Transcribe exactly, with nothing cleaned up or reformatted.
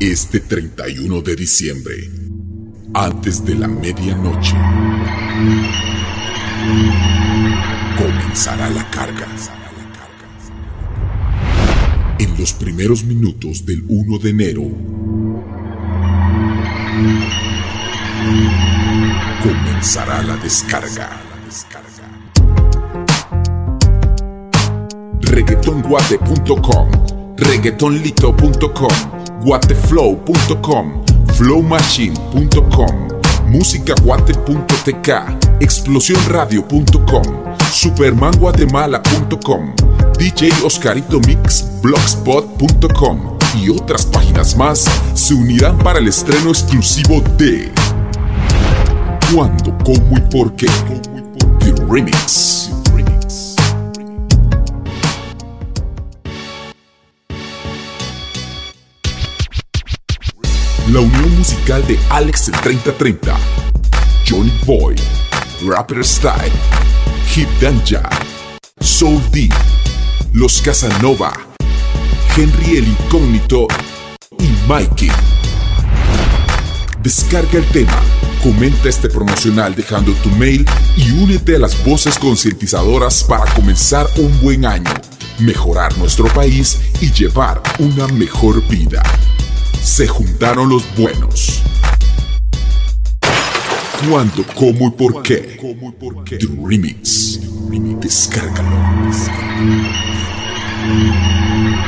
Este treinta y uno de diciembre, antes de la medianoche, comenzará la carga. En los primeros minutos del uno de enero, comenzará la descarga. reggaeton guate punto com, reggaetonlito punto com, guateflow punto com, flowmachine punto com, musicaguate punto t k, explosionradio punto com, supermanguatemala punto com, D J Oscarito Mix blogspot punto com y otras páginas más se unirán para el estreno exclusivo de ¿Cuándo, cómo y por qué? The Remix. La unión musical de Alex el treinta treinta, Johnny Boy, Rapper Style, Hip Danja, Soul D, Los Casanova, Henry el Incógnito y Mikey. Descarga el tema, comenta este promocional dejando tu mail y únete a las voces concientizadoras para comenzar un buen año, mejorar nuestro país y llevar una mejor vida. Se juntaron los buenos. ¿Cuándo, cómo y por qué? The Remix. Descárgalo.